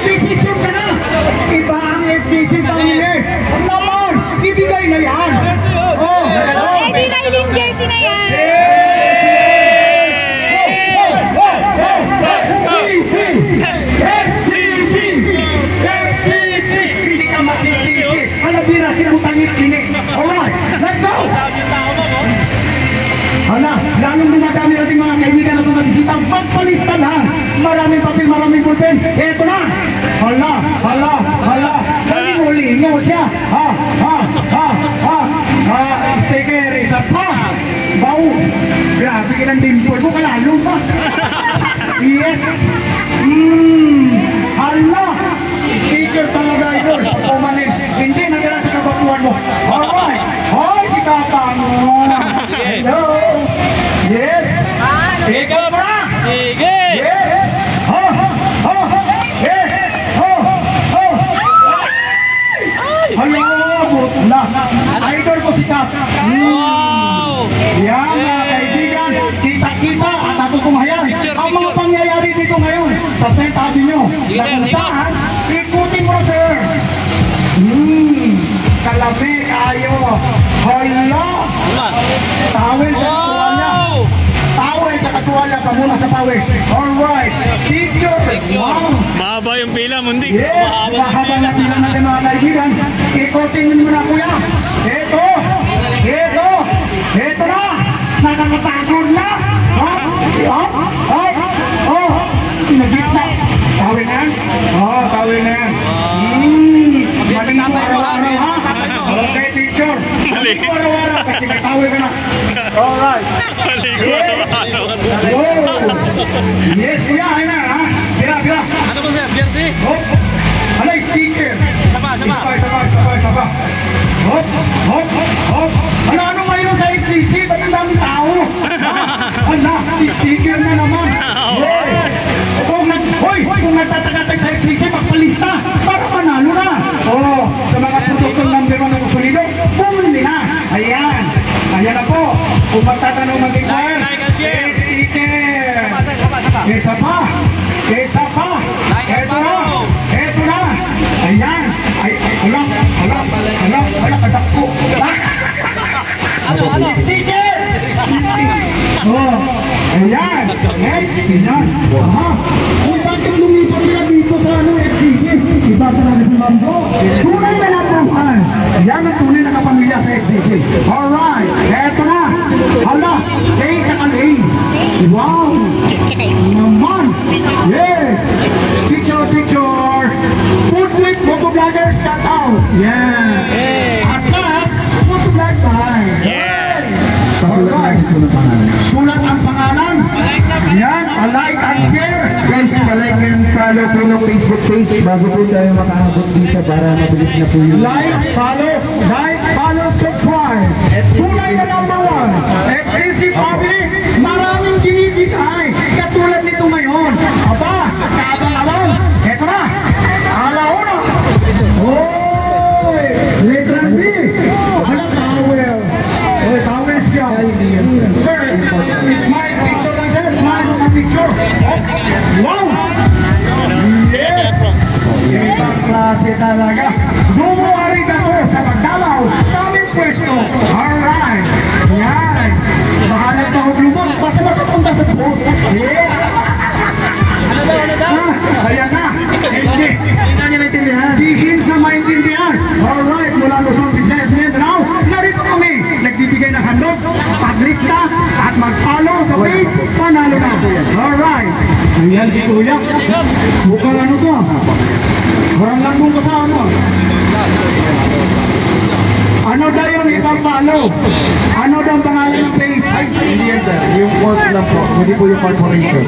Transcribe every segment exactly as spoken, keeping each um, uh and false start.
Nag-decision ka na. Iba ang F C C family. Naman, ibigay na yan. Oh, Eddie Riding jersey na yan. Halabira, sinutangit kini. Alright, let's go! Hala, lalong dumadami natin mga kaibigan na tumagisita. Magpalista na. Maraming papel, maraming pulpen. Eto na. Hala, hala, hala. Nalingo-lingo siya. Ha, ha, ha, ha. Ha, sticker, isa pa. Bau. Grabe ka ng dimple mo, kalalo pa. Yes. Mmm. Hala. Sticker talaga ito. Pumanin. Hindi nagala sa kabakuan mo. Alright. Hoy, si Kapang. Hello. Yes. Sige pa. Sige. Yes. Ho. Ho. Yes. Ho. Ho. Hello. Butla. Idol ko si Kapang. Wow. Yan mga kaibigan. Kita-kita at ako kumahayan. Ang mga pangyayari dito ngayon sa tenth Avenue. Na kung saan, ikutin mo sir. Hmm. Kalami kayo. Hala. Tawel sa katuwalya. Tawel sa katuwalya pa muna sa pawis. Alright. Picture. Wow. Mahaba yung pila, Mundix. Yes. Mahaba na pila natin mga kaibigan. Ikutin mo na kuya. Ito. Ito. Ito na. Nakakatagod na. Ha? Ha? Ha? Oh. Nagitna. Tawel na yan. Oh, tawel na yan. Hmm. Maling ang araw-araw ha. Okay, picture. Maligo araw-araw kasi may tawel ka na. Alright. Maligo araw-araw. Yes, kuya. Ayun na ha. Bira, bira. Ano po sir? Jersey? Hop. Alay, sticker. Saba, saba. Sabay, sabay, sabay, sabay. Hop, hop, hop. Ano, ano mayroon sa F C C? Ba't ang daming tao? Hala, sticker na naman. Yes. Kung nag, hoy, kung nagtatakatay sa F C C, magpalista para manalo na. Oh, sa mga produktong number one na kusulido, bumili na. Ayan. Ayan na po. Kung magtatanong mag-inquire, sticker. Isa pa. Isa pa. Eto na. Eto na. Ayan. Ay, hala, hala, hala, hala, kadakpo. Ano, ano? Sticker. Oh, ayan. Next, ayan. Aha. Kung bakit lumipat nila dito sa ano, F C C, iba talaga si Mambo. Tunay na nabuhan. Yan ang tunay na kapamilya sa F C C. Alright. Eto na. Hala. Say tsaka Ace. Wow. Naman. Yeah. Picture, picture. Food with Moto Vloggers, shout out. Yeah. At last, Moto Vlog time. Yeah. Alright. Sulat ang pangalan. Yan. Alike and share. Guys, palike and follow po ng Facebook page bago po tayo makahabot dito para mabilis na po yun. Like, follow, like, follow, subscribe. Tunay na number one. F C C family, maraming kinikitay. Katulad nito ngayon. Aba, kaabang-abang. Eto na. Alauna. Oy! Letra B. Hala, towel. Oy, towel siya. Sir, smile picture lang sir. Smile ang picture. Wow! Yes! Ibang klase talaga. Bumuari ka to sa pagdalaw sa aming pwesto. Alright. Yan. Mahanap na hublumon kasi makapunta sa boat. Yes. Ano daw, ano daw? Ah, ayan na. Hindi. Hindi na naintindihan. Dihin sa maintindihan. Alright. Mula Luzon, Visayas, Mindanao. Narito kami. Nagbibigay ng handog, paglista, at mag-follow sa page. Panalo na. Alright. Ayan si Kuya. Bukal ano to? Parang lang mong kasama. Ano daw yung isang follow? Ano daw ang pangalan ng page? Ay, hindi yan sir. Yung ports lang po. Hindi po yung corporation.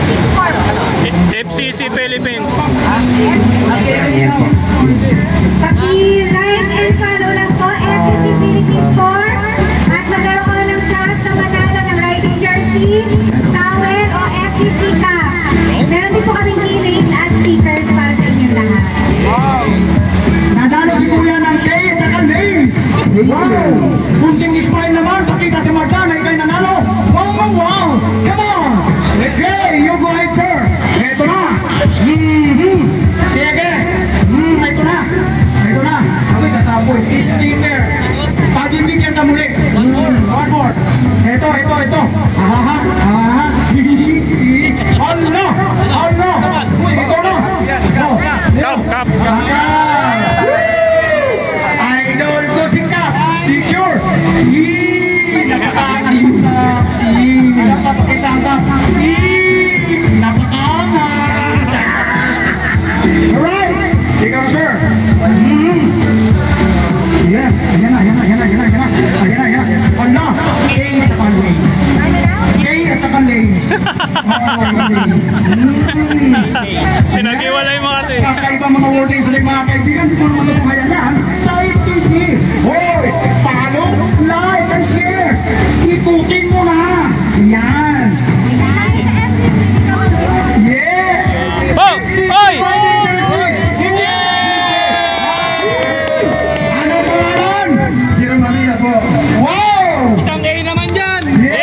F C C Philippines. Yan po. Paki-like and follow lang po F C C Philippines Store. At magkaroon ko ng chance na manalo ng riding jersey, towel o F C C cap. Meron din po kaming keychains at stickers para sa inyong lahat. Nanalo si Kuya ng K at saka Lace. Wow! Kunting smile naman. Pakita si Marta na ikay nanalo. Wow, wow, wow! Come on! Okay, you go ahead, sir. Ito na. Mm-hmm. Sige. Alright. Ikaw, sir. Mm-hmm. Yeah. Ayan na, ayan na, ayan na, ayan na, ayan na. Ayan na, ayan na. Hala. Kay sa kanlay. Kay sa kanlay. Oh, ladies. Pinag-iwalay mo kasi. Kakaiba mga wordings ulit mga kaibigan. Hindi ko naman ito hayaan sa F C C. Hoy, follow, like, and share. Ikutin mo na. Yan. Yes. Oh! Oy! Ano pangalan? Sino Maria po? Wow! Isang A naman dyan! Yay!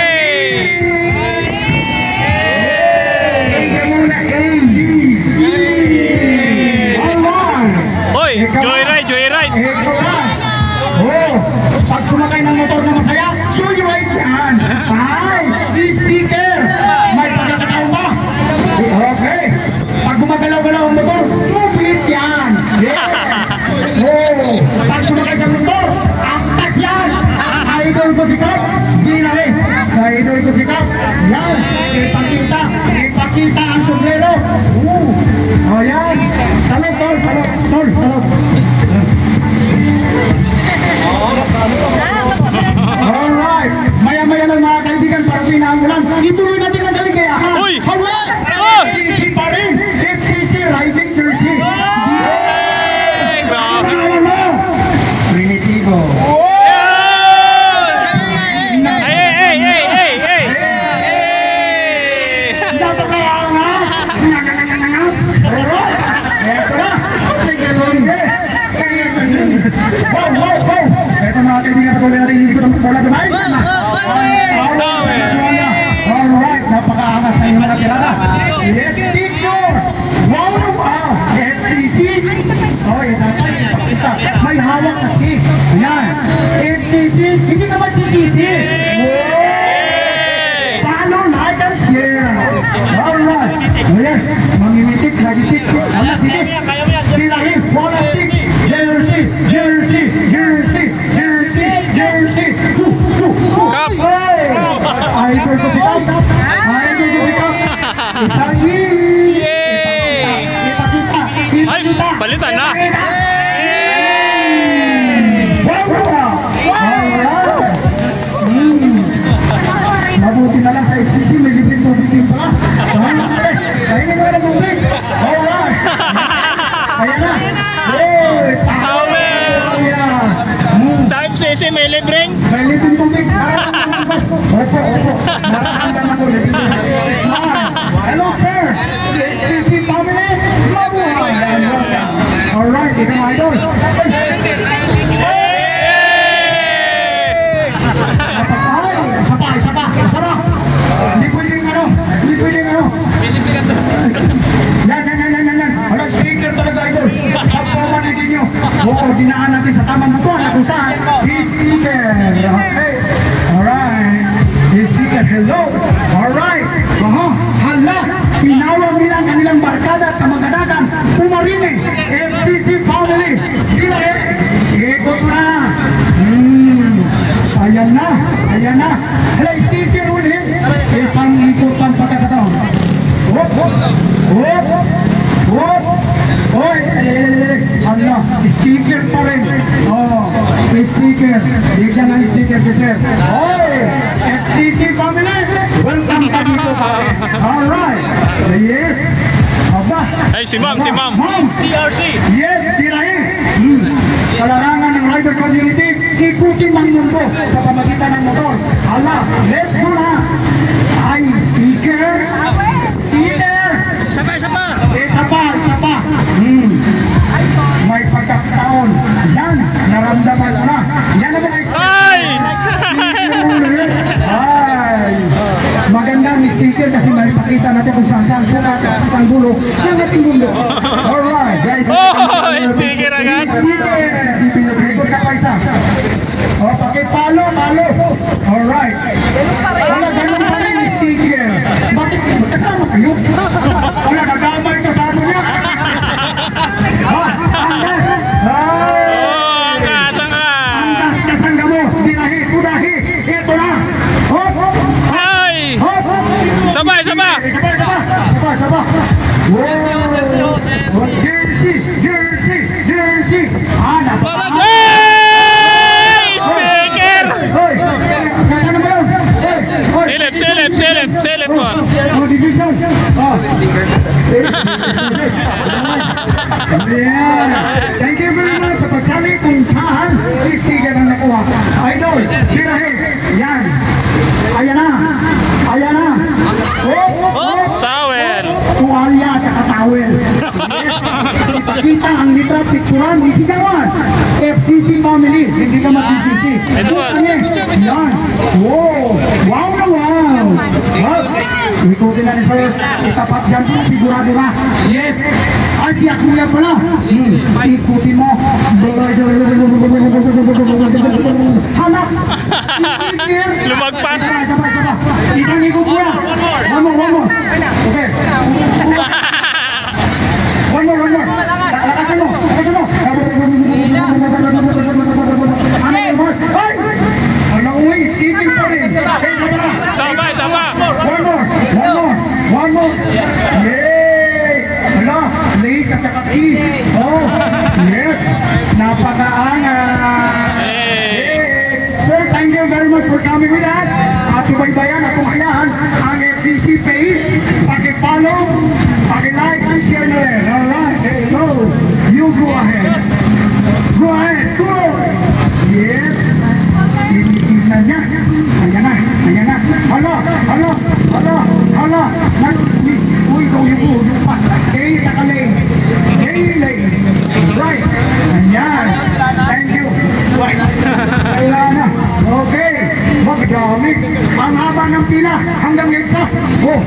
Tingnan mo na, A, D, E. Alright. Oy! Joyride! Joyride! Ito na. Oh, pag sumakay ng motor na masaya, joyride yan. Ay, sticker. May pagkakataon ba? Okay. Pag gumagalaw-galaw ang motor, mubit yan. Yeah. Oh, pag sumakay sa motor, angkas yan. Idol ko si Kap. Di na rin. Idol ko si Kap. Yan. Ipakita. Ipakita ang sombrero. Uh. Oh, yan. Salot, tol. Salot. Tol, salot. Alright. Maya-maya lang mga kaibigan para pinangulan. Ituloy natin ang kaligayahan. Uy! Alright. Oh! F C C pa rin. F C C riding jersey. Hey! Grabe! Ano mo? Primitivo. Hey! Hey! Hey! Hey! Hey! Dapat kaya nga. Alright. Eto na. Sonde. Wow, wow, wow. Eto mga kaibigan, patuloy natin hindi ko ng bola dumay. Alright, napaka-angas na yung mga tirada. Yes, picture. Wow, wow. F C C. Oh, isa pa, isa pa. May hawak kasi. Ayan. F C C. Hindi ka magsisisi. Paano like and share? Alright. Ayan. Mamimitik, lagitik. Ala, sige. Tirahin. Wala stick. Jersey, jersey, jersey, jersey, jersey. Two, two, two. Kap. Hey! Idol ko si Kap. Idol ko si Kap. Isang hit. Yay! Ipakita. Ay, Ipakita. palitan na. Ipakita. Wow, wow. Alright. Hmm. Mabuti na lang sa F C C, may libreng tubig din pala. Kainin mo na tubig. Alright. Kaya na. Hey, Towel. Hmm. Sa F C C may libreng? May libreng tubig. Opo, opo. Nararamdaman ako libreng tubig. Hello, sir. F C C family. Mabuhay. Alright, ito mga idol. Ay, isa pa, isa pa. Isa pa. Hindi pwedeng ano. Hindi pwedeng ano. Yan, yan, yan, yan, yan, yan. Walang sticker talaga, idol. Stop po manigin nyo. Oo, dinaan natin sa tamang butuan na kung saan. Sticker. Okay. Alright. Sticker. Hello. Alright. Aha. Hala. Pinawag nila ang kanilang barkada at kamagadagan. Pumarini. F C C family. Sila eh. Ikot na. Hmm. Ayan na. Ayan na. Hala, sticker ulit. Isang ikot ang pagkakataon. Hop, hop, hop, hop. Oy, ano, sticker pa rin. Oh, sticker. Bigyan ng sticker si sir. Oy, F C C family, welcome ka dito pare. Alright, yes. Aba. Ay, si ma'am, si ma'am. Ma'am, C R C. yes, tirahin. Hmm. Sa larangan ng rider community, ikutin ang mundo sa pamagitan ng motor. Hala, let's go na. Ay, sticker. Sticker. Isa pa, isa pa. Isa pa, isa pa. Hmm. May pagkakataon. Yan, naramdaman ko na. Yan na ba? Ay! Ay! Magandang sticker kasi may pakita natin kung saan saan sukat at ang dulo ng ating mundo. Alright, guys. Oh, sticker agad. Sticker. Ikot ka pa isa. O, pakipalo, palo. Alright. Wala, ganun pa rin yung sticker. Bakit? Kasama kayo? Wala, nagamay ka sa ano niya. Ha? Angas. Ay! Oh, kasang ka. Angas kasangga mo. Dinahi, kudahi. Ito na. Hop, hop. Ay! Hop, hop. Sabay, sabay. Sabay, sabay. Sabay, sabay. Wow. Messi. Ah, napaka. Hey! Sticker! Hoy! Nasaan na ba yun? Hoy! Hoy! Silip, silip, silip, silip, boss. Oh, division. Oh. Yeah. Thank you very much sa pagsali kung saan sticker ang nakuha. Idol, birahe. Yan. Ayan na. Ayan na. Oh, oh. Towel. Tuwalya at saka towel. Yes. Ipakita ang litra picturean, isigawan. F C C family, hindi ka magsisisi. Ito, boss. Yan. Wow. Wow na wow. Wow. Ikutin na ni sir. Itapat dyan pa, sigurado na. Yes. Ay, siya kuya pala. Hmm. Ikutin mo. Hala. Lumagpas. Isa, isa pa, isa pa. Isang ikot kuya. One more, one more. Okay. One more, one more. Lakasan mo, lakasan mo. Ano yung more? Ay! Ano uwi, skipping pa rin. Sama, sama. One more, one more, one more. Yay! Hala, lace at saka tea. Oh, yes. Napakaangat. Yay! Sir, thank you very much for coming with us. At subaybayan at kumayan ang F C C page. Paki-follow, paki-like, and share na rin. Alright, there you go. You go ahead. Go ahead, go! Yes! Tinitignan niya. Ayan na, ayan na. Hala, hala, hala, hala. Uy, uy, go, you go, you pa. Hey, nakalay. Hey, ladies. Right. Ayan. Thank you. Ayan na. Okay. Magdami. Ang haba ng pila hanggang eksa. Oh.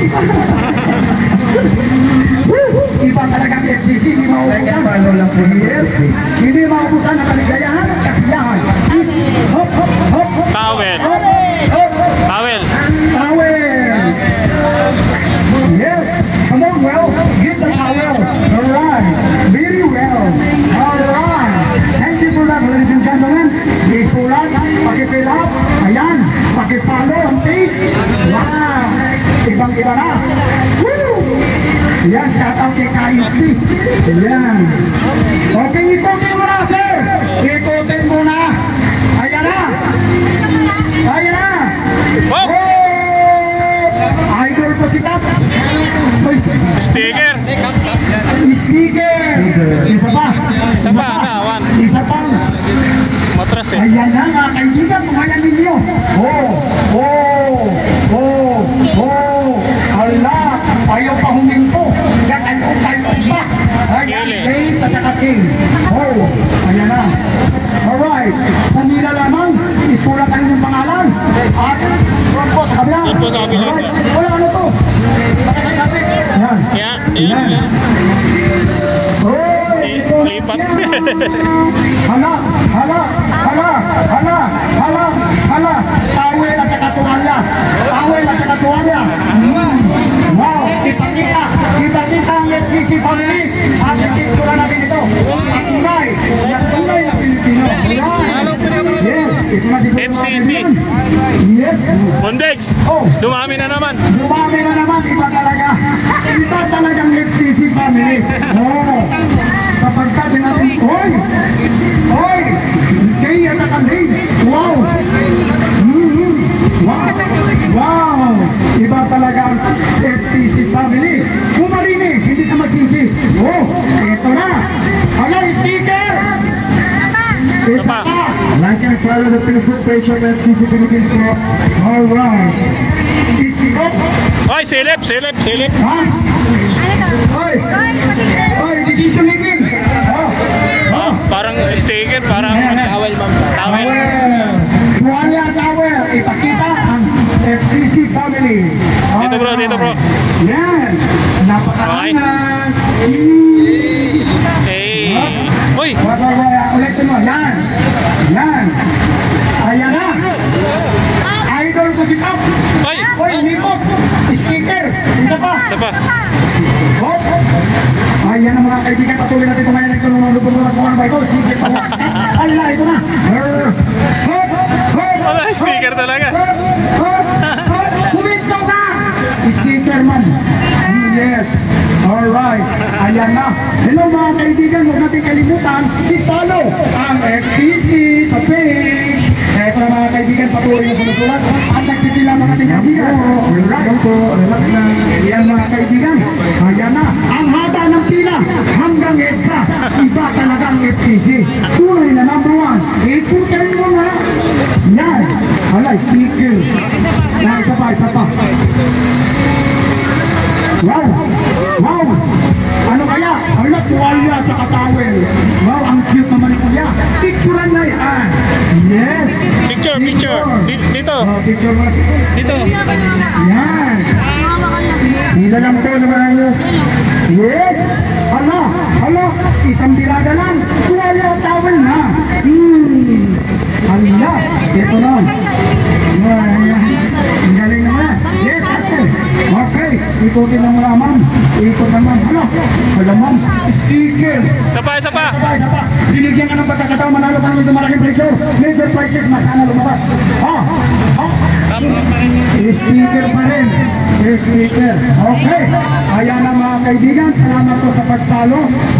Iba talagang F C C, hindi maubusan. Yes. Hindi maubusan ang kaligayahan at kasiyahan. Hop, hop, hop, hop. Towel. Hop, hop. Towel. Towel. Yes. Come on, well, get the towel. Alright. Very well. Alright. Thank you for that, ladies and gentlemen. Isulat, paki-fill up. Ayan. Paki-follow ang page. Wow. Ibang-iba na. Woo! Yan, shout out kay K I P. Yan. Okay, ikutin mo na, sir. Ikutin mo na. Ayan na. Ayan na. Oh! Oh! Idol ko si Tap. Sticker. Sticker. Isa pa. Isa pa, isa, one. Isa pa. Matras eh. Ayan na nga, kaibigan, kumayan ninyo. Oh, oh, oh, oh. Ala, ayaw pa huminto. Yan, ayaw tayo pas. Ayan, Kili. Jace at saka King. Oh, ayan na. Alright, kanila lamang, isulat tayo ng pangalan. At, doon po sa kabila. Doon po sa kabila. Alright, wala ano to. Yan. Yeah, yeah, yeah. Oh, Eh, ito. lipat. Hala, hala, hala, hala, hala, hala. Tawel at saka tuwalya. Tawel at saka tuwalya. Mm. Wow, ipakita, ipakita ang F C C family. At ipitsura natin ito. Ang tunay, ang tunay na Pilipino. Yes, ito na siguro F C C. natin yan. Yes. Mondex. Oh. Dumami na naman. Dumami na naman, iba talaga. Iba talagang F C C family. Oh, sapagkat din natin, oy, oy, kay at saka Lace. Wow. Mm-hmm. Wow. Wow. Iba talaga ang F C C family. Kumarinig, hindi ka magsisi. Oh, ito na. Hala, sticker. Isa pa. pa. Like and follow the Facebook page of F C C Philippines po. Alright. Isikop. Oy, silip, silip, silip. Ha? Oy. Oy, decision making. Oh. Ah, parang sticker, parang towel, ma'am. Towel. Towel. Tuwalya towel. Ipakita ang F C C family. Dito, bro, dito, bro. Yan. Napakaangas. Hey. Uy. Wag, wag, wag. Ulitin mo. Yan. Yan. Ayan na. Idol ko si Kap. Oy. Oy, Nikop. Sticker. Isa pa. Isa pa. Hop. Ayan ang mga kaibigan. Patuloy natin kumain ng tulungan. Lubog mo lang kung ano ba ito. Sticker pa. Ala, ito na. Hop. Hop. Wala, sticker talaga. Hop. Hop. Hop. Huminto ka. Sticker man. Yes. Alright, ayan na. Hello mga kaibigan, huwag natin kalimutan, i-follow ang F C C sa page. Kaya na mga kaibigan, patuloy na sumusulat at nagpipila mga ating kaibigan. Alright po, relax na. Ayan mga kaibigan, ayan na. Ang haba ng pila hanggang EDSA, iba talaga ang F C C. Tunay na number one. Ikutin mo na. Yan. Hala, sticker. Yan, isa pa, isa pa. Wow! Wow! Ano kaya? Hala, tuwalya at saka towel. Wow, ang cute naman ni Kuya. Picturean na yan. Yes! Picture, picture. Di- Dito. Oh, picture mo. Dito. Yan! Hila lang po naman ayos. Yes! Hala! Hala! Isang birada lang. Tuwalya at towel na. Hmm! Hala! Ito na. Ayan. Ang galing naman. Yes, Captain. Okay. Ikutin lang muna, ma'am. Ikot naman. Hala! Hala, ma'am. Sticker. Isa pa, isa pa. Sabay, sabay. Binigyan ka ng pagkakataon, manalo ka naman sa malaking picture. Major prizes, masana lumabas. Ha? Ha? Sticker pa rin. Sticker. Okay. Ayan na mga kaibigan. Salamat po sa pagpalo.